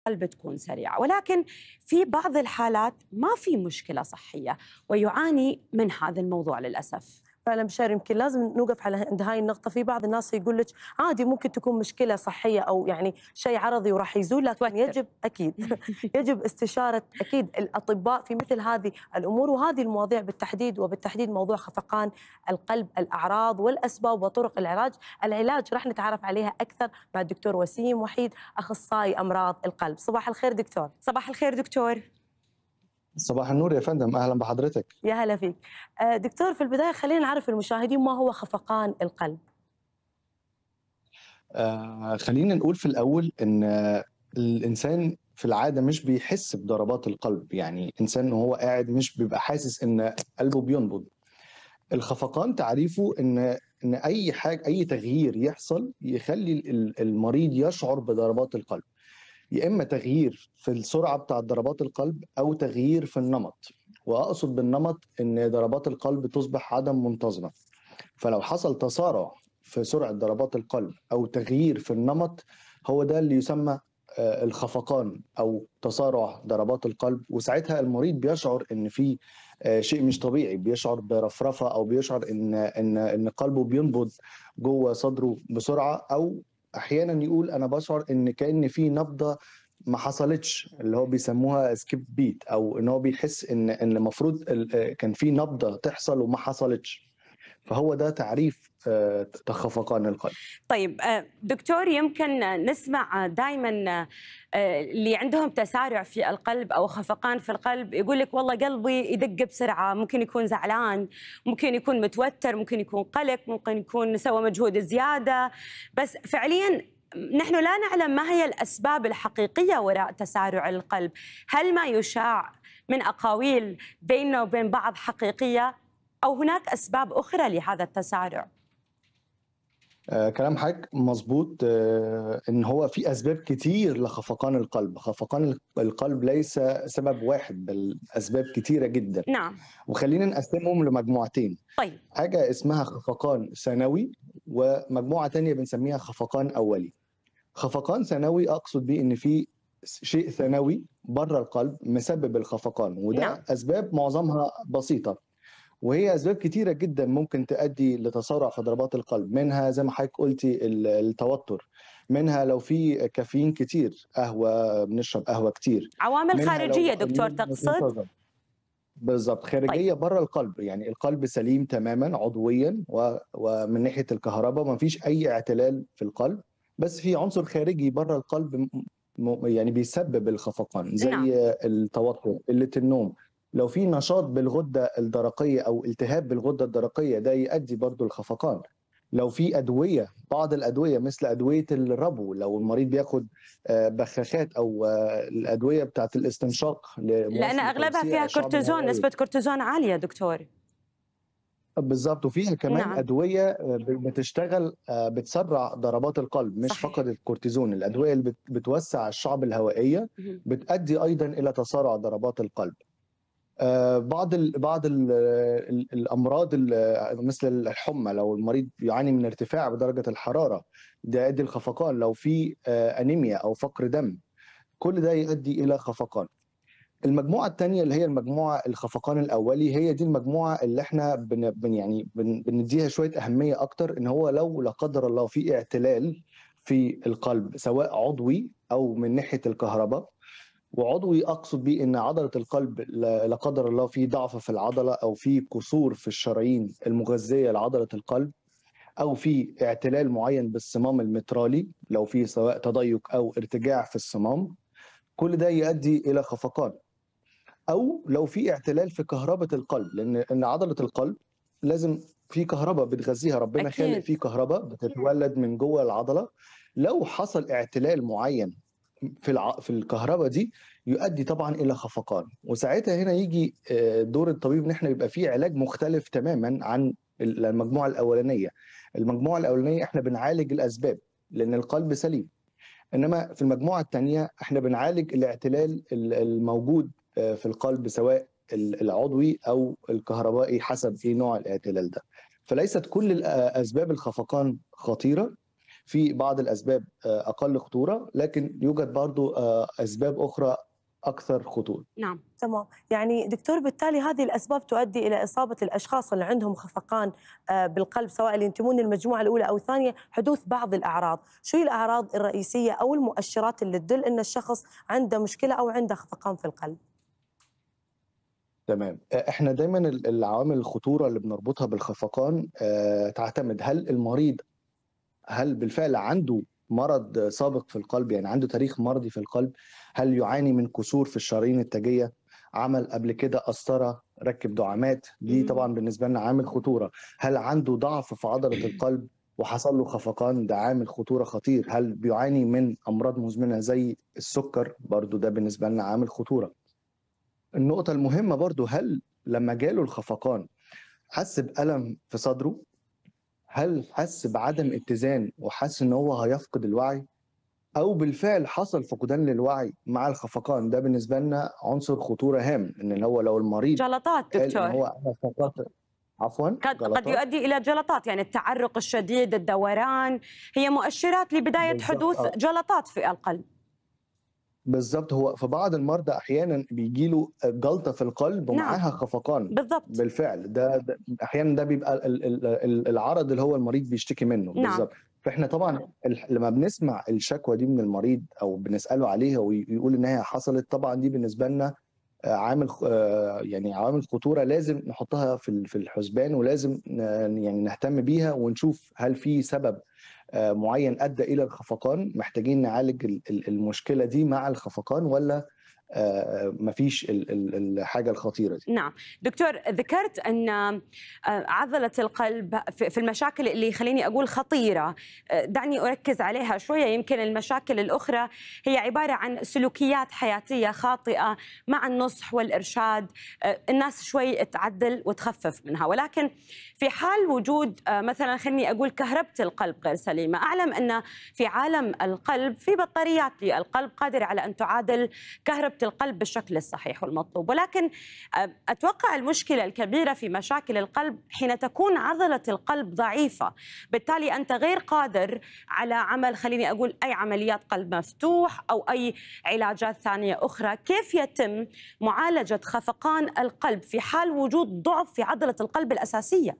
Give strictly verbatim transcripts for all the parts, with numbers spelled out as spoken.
القلب تكون سريعة، ولكن في بعض الحالات ما في مشكلة صحية ويعاني من هذا الموضوع للأسف. فعلا بشار، يمكن لازم نوقف على عند هاي النقطة. في بعض الناس يقول لك عادي ممكن تكون مشكلة صحية أو يعني شيء عرضي وراح يزول، لكن توتر. يجب أكيد يجب استشارة أكيد الأطباء في مثل هذه الأمور وهذه المواضيع بالتحديد، وبالتحديد موضوع خفقان القلب، الأعراض والأسباب وطرق العلاج. العلاج راح نتعرف عليها أكثر مع الدكتور وسيم وحيد، أخصائي أمراض القلب. صباح الخير دكتور. صباح الخير دكتور. صباح النور يا فندم، أهلا بحضرتك. يا هلا فيك دكتور. في البداية خلينا نعرف المشاهدين ما هو خفقان القلب. آه خلينا نقول في الأول إن الإنسان في العادة مش بيحس بضربات القلب، يعني إنسان وهو قاعد مش بيبقى حاسس إن قلبه بينبض. الخفقان تعريفه إن إن أي حاجة، أي تغيير يحصل يخلي المريض يشعر بضربات القلب، يا إما تغيير في السرعة بتاعت ضربات القلب أو تغيير في النمط. وأقصد بالنمط إن ضربات القلب تصبح عدم منتظمة. فلو حصل تسارع في سرعة ضربات القلب أو تغيير في النمط، هو ده اللي يسمى الخفقان أو تسارع ضربات القلب. وساعتها المريض بيشعر إن في شيء مش طبيعي، بيشعر برفرفة أو بيشعر إن إن إن قلبه بينبض جوه صدره بسرعة، أو أحيانا يقول أنا بشعر إن كأن في نبضة ما حصلتش، اللي هو بيسموها سكيب بيت، او ان هو بيحس ان ان المفروض كان في نبضه تحصل وما حصلتش. فهو ده تعريف خفقان القلب. طيب دكتور، يمكن نسمع دائما اللي عندهم تسارع في القلب او خفقان في القلب يقول لك والله قلبي يدق بسرعه، ممكن يكون زعلان، ممكن يكون متوتر، ممكن يكون قلق، ممكن يكون سوى مجهود زياده، بس فعليا نحن لا نعلم ما هي الأسباب الحقيقية وراء تسارع القلب. هل ما يشاع من أقاويل بيننا وبين بعض حقيقية أو هناك أسباب أخرى لهذا التسارع؟ آه كلام حضرتك مظبوط. آه ان هو في اسباب كتير لخفقان القلب. خفقان القلب ليس سبب واحد بل اسباب كتيره جدا. نعم. وخلينا نقسمهم لمجموعتين. طيب. حاجه اسمها خفقان ثانوي، ومجموعه تانية بنسميها خفقان اولي. خفقان ثانوي اقصد بيه ان في شيء ثانوي بره القلب مسبب الخفقان، وده نعم. اسباب معظمها بسيطه، وهي اسباب كتيره جدا ممكن تؤدي لتسارع في ضربات القلب. منها زي ما حضرتك قلتي التوتر، منها لو في كافيين كتير، قهوه، بنشرب قهوه كتير. عوامل خارجيه دكتور تقصد؟ بالضبط، خارجيه. طيب. بره القلب، يعني القلب سليم تماما عضويا ومن ناحيه الكهرباء ما فيش اي اعتلال في القلب، بس في عنصر خارجي بره القلب يعني بيسبب الخفقان، زي نعم. التوتر، قله النوم. لو في نشاط بالغده الدرقيه او التهاب بالغده الدرقيه، ده يؤدي برضو الخفقان. لو في ادويه، بعض الادويه مثل ادويه الربو، لو المريض بياخد بخاخات او الادويه بتاعه الاستنشاق، لان اغلبها فيها كورتيزون، نسبه كورتيزون عاليه دكتور. بالظبط، وفيها كمان نعم. ادويه بتشتغل بتسرع ضربات القلب، مش صحيح. فقط الكورتيزون، الادويه اللي بتوسع الشعب الهوائيه بتؤدي ايضا الى تسارع ضربات القلب. بعض ال بعض ال الامراض مثل الحمى، لو المريض يعاني من ارتفاع بدرجه الحراره، ده يؤدي الخفقان. لو في انيميا او فقر دم، كل ده يؤدي الى خفقان. المجموعه الثانيه اللي هي المجموعه الخفقان الاولي، هي دي المجموعه اللي احنا بن بن يعني بن بنديها شويه اهميه اكتر. ان هو لو لا قدر الله في اعتلال في القلب، سواء عضوي او من ناحيه الكهرباء. وعضوي اقصد بيه ان عضله القلب لا قدر الله في ضعف في العضله، او في كسور في الشرايين المغذيه لعضله القلب، او في اعتلال معين بالصمام المترالي، لو في سواء تضيق او ارتجاع في الصمام، كل ده يؤدي الى خفقان. او لو في اعتلال في كهرباء القلب، لان ان عضله القلب لازم في كهرباء بتغذيها، ربنا خالق في كهرباء بتتولد من جوه العضله. لو حصل اعتلال معين في الع... في الكهرباء دي، يؤدي طبعا الى خفقان. وساعتها هنا يجي دور الطبيب ان احنا يبقى فيه علاج مختلف تماما عن المجموعه الاولانيه. المجموعه الاولانيه احنا بنعالج الاسباب لان القلب سليم، انما في المجموعه الثانيه احنا بنعالج الاعتلال الموجود في القلب، سواء العضوي او الكهربائي، حسب ايه نوع الاعتلال ده. فليست كل اسباب الخفقان خطيره، في بعض الاسباب اقل خطوره، لكن يوجد برضو اسباب اخرى اكثر خطوره. نعم تمام. يعني دكتور بالتالي هذه الاسباب تؤدي الى اصابه الاشخاص اللي عندهم خفقان بالقلب، سواء اللي ينتمون للمجموعه الاولى او الثانيه، حدوث بعض الاعراض. شو هي الاعراض الرئيسيه او المؤشرات اللي تدل ان الشخص عنده مشكله او عنده خفقان في القلب؟ تمام. احنا دايما العوامل الخطوره اللي بنربطها بالخفقان تعتمد هل المريض هل بالفعل عنده مرض سابق في القلب، يعني عنده تاريخ مرضي في القلب، هل يعاني من كسور في الشرايين التاجيه، عمل قبل كده قسطره، ركب دعامات، دي طبعا بالنسبه لنا عامل خطوره. هل عنده ضعف في عضله القلب وحصل له خفقان، ده عامل خطوره خطير. هل بيعاني من امراض مزمنه زي السكر، برضو ده بالنسبه لنا عامل خطوره. النقطه المهمه برضو، هل لما جاله الخفقان حس بألم في صدره، هل حس بعدم اتزان وحس ان هو هيفقد الوعي، او بالفعل حصل فقدان للوعي مع الخفقان. ده بالنسبه لنا عنصر خطوره هام، ان هو لو المريض جلطات قال دكتور ان هو انا فقدت عفوا قد جلطات. قد يؤدي الى جلطات، يعني التعرق الشديد، الدوران، هي مؤشرات لبدايه حدوث آه. جلطات في القلب. بالضبط. هو في بعض المرضى احيانا بيجي له جلطه في القلب ومعاها نعم. خفقان. بالضبط. بالفعل ده, ده احيانا ده بيبقى ال- ال- ال- العرض اللي هو المريض بيشتكي منه. نعم. بالظبط. فاحنا طبعا لما بنسمع الشكوى دي من المريض او بنساله عليها ويقول ان هي حصلت، طبعا دي بالنسبه لنا عامل يعني عوامل خطوره لازم نحطها في في الحسبان، ولازم يعني نهتم بيها ونشوف هل في سبب معين ادى الى الخفقان، محتاجين نعالج المشكله دي مع الخفقان، ولا مفيش الحاجه الخطيره دي. نعم دكتور، ذكرت ان عضله القلب في المشاكل اللي خليني اقول خطيره، دعني اركز عليها شويه. يمكن المشاكل الاخرى هي عباره عن سلوكيات حياتيه خاطئه مع النصح والارشاد، الناس شوي تعدل وتخفف منها. ولكن في حال وجود مثلا خليني اقول كهربة القلب غير سليمه، اعلم ان في عالم القلب في بطاريات للقلب قادره على ان تعادل كهربة القلب بالشكل الصحيح والمطلوب. ولكن أتوقع المشكلة الكبيرة في مشاكل القلب حين تكون عضلة القلب ضعيفة، بالتالي أنت غير قادر على عمل خليني أقول أي عمليات قلب مفتوح أو أي علاجات ثانية أخرى. كيف يتم معالجة خفقان القلب في حال وجود ضعف في عضلة القلب الأساسية؟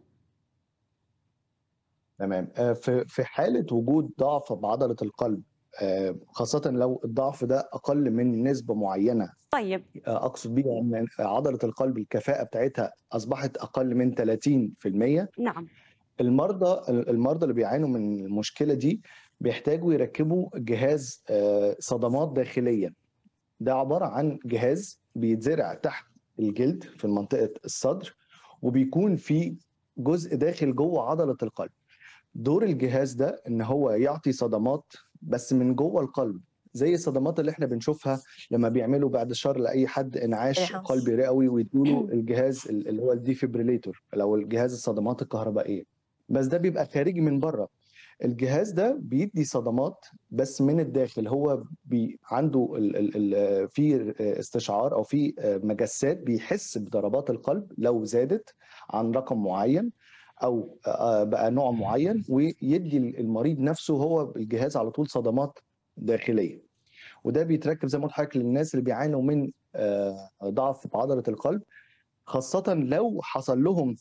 تمام. في في حالة وجود ضعف بعضلة القلب، خاصة لو الضعف ده أقل من نسبة معينة. طيب. أقصد بيها أن عضلة القلب الكفاءة بتاعتها أصبحت أقل من ثلاثين بالمئة. نعم. المرضى المرضى اللي بيعانوا من المشكلة دي بيحتاجوا يركبوا جهاز صدمات داخلية. ده عبارة عن جهاز بيتزرع تحت الجلد في منطقة الصدر، وبيكون في جزء داخل جوه عضلة القلب. دور الجهاز ده ان هو يعطي صدمات بس من جوه القلب، زي الصدمات اللي احنا بنشوفها لما بيعملوا بعد الشر لاي حد انعاش قلبي رئوي ويدوا الجهاز اللي هو الديفيبريليتور، او الجهاز الصدمات الكهربائيه. بس ده بيبقى خارجي من بره. الجهاز ده بيدي صدمات بس من الداخل. هو بي عنده ال ال ال في استشعار او في مجسات بيحس بضربات القلب لو زادت عن رقم معين او بقى نوع معين، ويدي المريض نفسه هو الجهاز على طول صدمات داخليه. وده بيتركب زي ما قلت لحضرتك للناس اللي بيعانوا من ضعف في عضله القلب، خاصه لو حصل لهم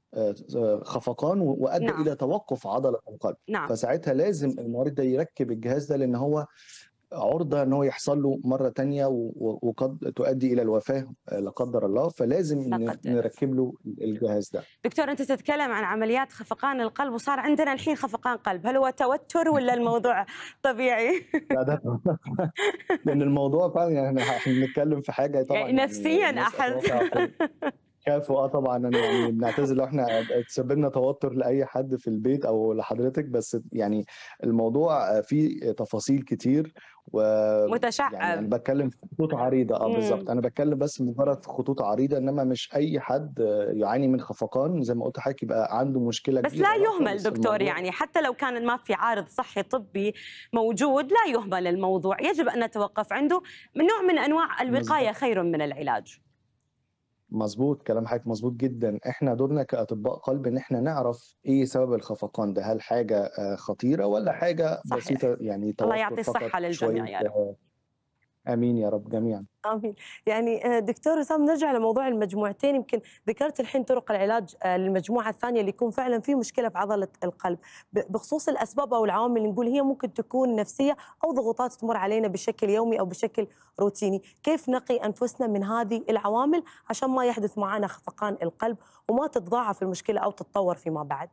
خفقان وادى نعم. الى توقف عضله القلب. نعم. فساعتها لازم المريض ده يركب الجهاز ده، لان هو عرضه ان هو يحصل له مره ثانيه وقد تؤدي الى الوفاه لا قدر الله، فلازم نركب له الجهاز ده. دكتور، انت تتكلم عن عمليات خفقان القلب وصار عندنا الحين خفقان قلب، هل هو توتر ولا الموضوع طبيعي؟ لا ده لان الموضوع فعلا يعني احنا بنتكلم في حاجه طبعا يعني نفسيا يعني احس خافوا. اه طبعا انا يعني بنعتذر لو احنا تسببنا توتر لاي حد في البيت او لحضرتك، بس يعني الموضوع فيه تفاصيل كتير و متشعب. يعني انا بتكلم في خطوط عريضه. اه بالظبط، انا بتكلم بس مجرد خطوط عريضه، انما مش اي حد يعاني من خفقان زي ما قلت لحضرتك يبقى عنده مشكله بس كبيره. لا يهمل دكتور، يعني حتى لو كان ما في عارض صحي طبي موجود لا يهمل الموضوع، يجب ان نتوقف عنده. من نوع من انواع الوقايه خير من العلاج. مظبوط، كلام حضرتك مظبوط جدا. احنا دورنا كاطباء قلب ان احنا نعرف ايه سبب الخفقان ده، هل حاجه آه، خطيره ولا حاجه صحيح. بسيطه يعني الله توتر يعطي فقط الصحة شويه. للجميع يا رب. آه، امين يا رب جميعا. آمين. يعني آه، دكتور وسام، نرجع لموضوع المجموعتين. يمكن ذكرت الحين طرق العلاج آه، للمجموعة الثانية اللي يكون فعلا في مشكلة في عضلة القلب، ب- بخصوص الأسباب أو العوامل اللي نقول هي ممكن تكون نفسية أو ضغوطات تمر علينا بشكل يومي أو بشكل روتيني. كيف نقي أنفسنا من هذه العوامل عشان ما يحدث معنا خفقان القلب وما تتضاعف المشكلة أو تتطور فيما بعد؟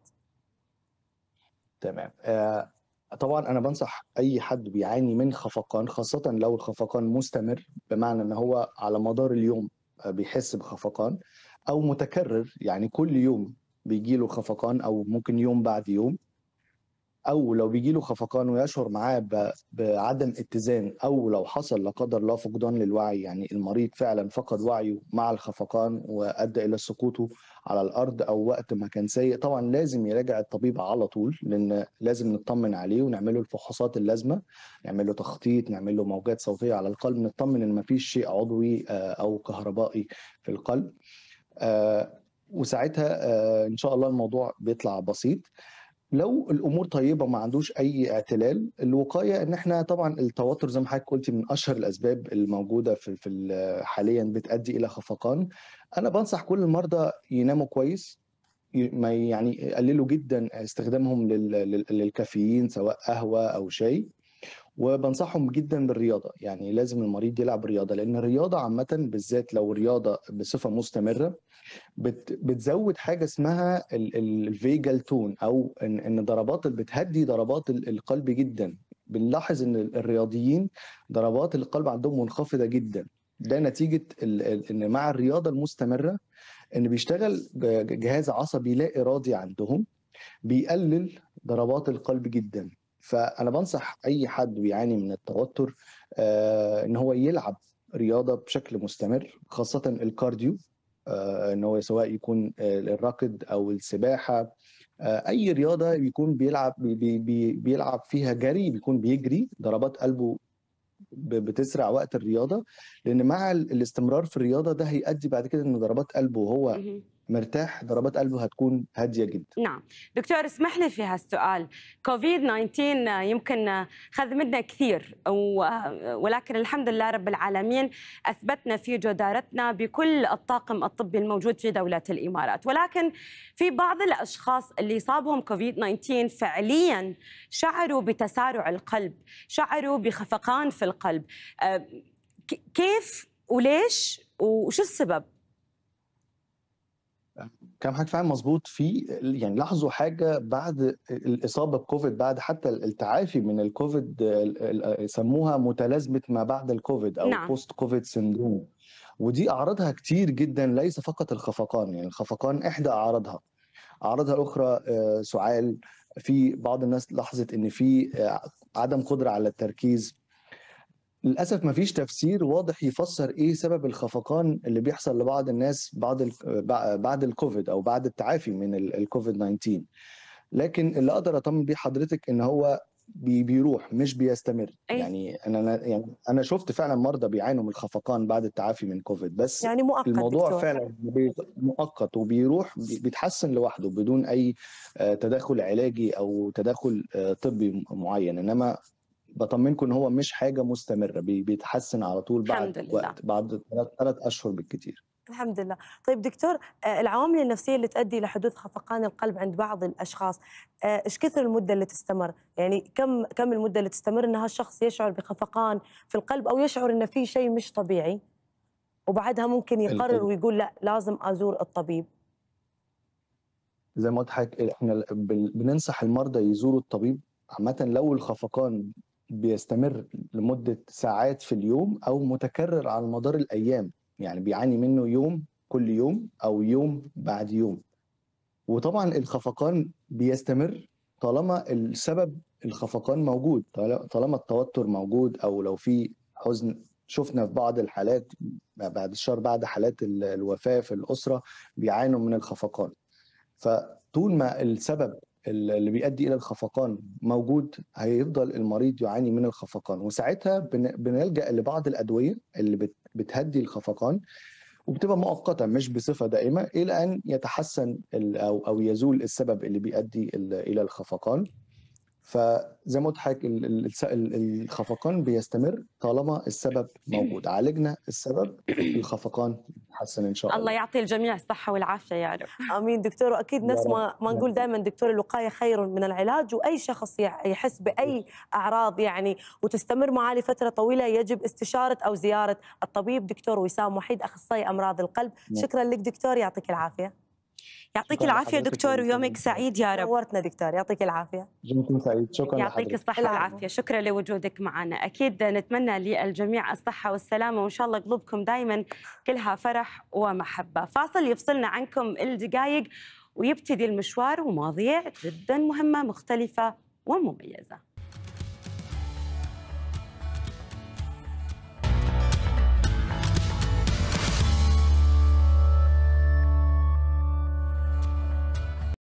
تمام. آه، طبعا انا بنصح اي حد بيعاني من خفقان، خاصه لو الخفقان مستمر، بمعنى ان هو على مدار اليوم آه، بيحس بخفقان، او متكرر يعني كل يوم بيجيله خفقان، او ممكن يوم بعد يوم، او لو بيجيله خفقان ويشعر معاه ب- بعدم اتزان، او لو حصل لا قدر الله فقدان للوعي، يعني المريض فعلا فقد وعيه مع الخفقان وادى الى سقوطه على الارض او وقت ما كان سيء، طبعا لازم يراجع الطبيب على طول، لان لازم نطمن عليه ونعمل له الفحوصات اللازمه، نعمل له تخطيط، نعمل له موجات صوتيه على القلب، نطمن ان ما فيش شيء عضوي آه، او كهربائي في القلب. آه، وساعتها آه، ان شاء الله الموضوع بيطلع بسيط. لو الامور طيبه ما عندوش اي اعتلال، الوقايه ان احنا طبعا التوتر زي ما حضرتك قلتي من اشهر الاسباب الموجوده في في ال- حاليا بتؤدي الى خفقان. انا بنصح كل المرضى يناموا كويس، ي- ما يعني يقللوا جدا استخدامهم لل- لل- للكافيين سواء قهوه او شاي، وبنصحهم جدا بالرياضه، يعني لازم المريض يلعب رياضه، لان الرياضه عامه بالذات لو رياضه بصفه مستمره بت بتزود حاجه اسمها الفيجال تون، او ان ان ضربات بتهدي ضربات ال- القلب جدا. بنلاحظ ان الرياضيين ضربات القلب عندهم منخفضه جدا، ده نتيجه ال- ال- ان مع الرياضه المستمره ان بيشتغل ج- جهاز عصبي لا ارادي عندهم، بيقلل ضربات القلب جدا. فانا بنصح اي حد بيعاني من التوتر آه، ان هو يلعب رياضه بشكل مستمر، خاصه الكارديو، آه، ان هو سواء يكون آه، الركض او السباحه، آه، اي رياضه بيكون بيلعب بي بي بي- بيلعب فيها جري، بيكون بيجري، ضربات قلبه ب- بتسرع وقت الرياضه، لان مع ال- الاستمرار في الرياضه ده هيؤدي بعد كده ان ضربات قلبه وهو مهم. مرتاح ضربات قلبه هتكون هاديه جدا. نعم دكتور، اسمح لي في هالسؤال. كوفيد تسعة عشر يمكن خذ منا كثير، ولكن الحمد لله رب العالمين أثبتنا في جدارتنا بكل الطاقم الطبي الموجود في دولة الإمارات، ولكن في بعض الأشخاص اللي صابهم كوفيد تسعة عشر فعليا شعروا بتسارع القلب، شعروا بخفقان في القلب. أه، ك- كيف وليش وشو السبب؟ كلام حضرتك فعلا مظبوط. في يعني لاحظوا حاجه بعد الاصابه بكوفيد، بعد حتى التعافي من الكوفيد، ال- ال- سموها متلازمه ما بعد الكوفيد او نعم. بوست كوفيد سيندروم، ودي اعراضها كتير جدا، ليس فقط الخفقان، يعني الخفقان احدى اعراضها، اعراضها الاخرى آه، سعال، في بعض الناس لاحظت ان في آه، عدم قدره على التركيز. للأسف ما فيش تفسير واضح يفسر إيه سبب الخفقان اللي بيحصل لبعض الناس بعد ال- بع- بعد الكوفيد أو بعد التعافي من ال- الكوفيد تسعة عشر، لكن اللي أقدر أطمن بيه حضرتك إن هو بي بيروح مش بيستمر. أي. يعني أنا أنا- يعني أنا شفت فعلا مرضى بيعانوا من الخفقان بعد التعافي من كوفيد، بس يعني مؤقت الموضوع دكتور. فعلا بي- مؤقت وبيروح بي- بيتحسن لوحده بدون أي آه، تدخل علاجي أو تدخل آه، طبي معين، إنما بطمنكم ان هو مش حاجه مستمره، بي- بيتحسن على طول بعد الحمد لله. وقت، بعد ثلاث اشهر بالكثير. الحمد لله. طيب دكتور، آه، العوامل النفسية اللي تؤدي إلى حدوث خفقان القلب عند بعض الأشخاص، آه، إيش كثر المدة اللي تستمر؟ يعني كم كم المدة اللي تستمر إن هالشخص يشعر بخفقان في القلب أو يشعر إن في شيء مش طبيعي، وبعدها ممكن ال- يقرر ال- ويقول لا لازم أزور الطبيب؟ زي ما قلت لحضرتك احنا بن- بننصح المرضى يزوروا الطبيب عامه لو الخفقان بيستمر لمده ساعات في اليوم او متكرر على مدار الايام، يعني بيعاني منه يوم كل يوم او يوم بعد يوم. وطبعا الخفقان بيستمر طالما السبب الخفقان موجود، طال- طالما التوتر موجود، او لو في حزن. شفنا في بعض الحالات بعد الشهر، بعد حالات ال- الوفاة في الأسرة بيعانوا من الخفقان. فطول ما السبب اللي بيؤدي إلى الخفقان موجود هيفضل المريض يعاني من الخفقان، وساعتها بن- بنلجأ لبعض الأدوية اللي بت- بتهدي الخفقان، وبتبقى مؤقته مش بصفه دائمه الى ان يتحسن او او يزول السبب اللي بيؤدي الى الخفقان. فزي ما قلت لحضرتك الخفقان بيستمر طالما السبب موجود، عالجنا السبب الخفقان يتحسن ان شاء الله. الله يعطي الجميع الصحه والعافيه يا رب. امين دكتور. واكيد نفس ما ما نقول دائما دكتور الوقايه خير من العلاج، واي شخص يحس باي اعراض يعني وتستمر معاه لفتره طويله يجب استشاره او زياره الطبيب. دكتور وسام وحيد اخصائي امراض القلب، شكرا لك دكتور، يعطيك العافيه. يعطيك العافيه دكتور ويومك سعيد يا رب. نورتنا دكتور، يعطيك العافيه. يومكم سعيد، شكرا يعطيك الصحه والعافيه، شكرا لوجودك معنا. اكيد نتمنى للجميع الصحه والسلامه وان شاء الله قلوبكم دائما كلها فرح ومحبه. فاصل يفصلنا عنكم الدقائق ويبتدي المشوار ومواضيع جدا مهمه مختلفه ومميزه.